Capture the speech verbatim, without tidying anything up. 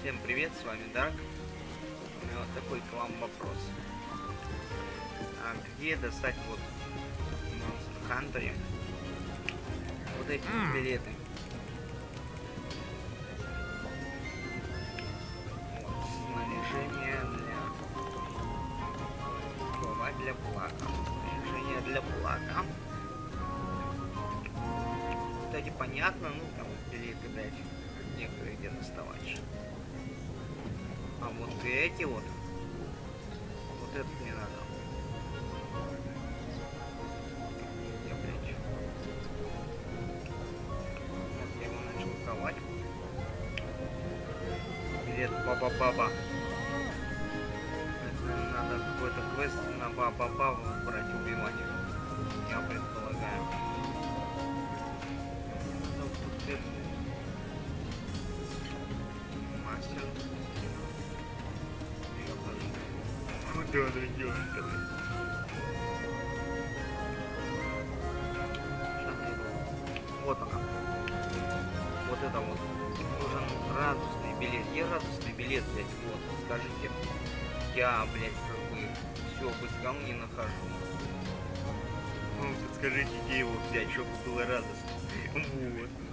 Всем привет, с вами Дарк. У меня вот такой к вам вопрос. А где достать вот в Monster Hunter вот эти mm. билеты? Вот, снаряжение для... Слова для плака. Снаряжение для плака. Кстати, понятно, ну там билеты, блядь, некоторые где доставать. А вот эти вот, вот это не надо. Я, блядь. Вот я его начал ковать. Билет Баба-Баба. Это надо какой-то квест на Баба-Бабу брать, убивать. Я предполагаю. Мастер. Куда она идет? Вот она. Вот это вот. Нужен радостный билет. Я радостный билет, блядь, вот. Скажите. Я, блядь, как бы все обыскал, не нахожу. Ну, подскажите, где его взять, чтобы было радостно. Вот.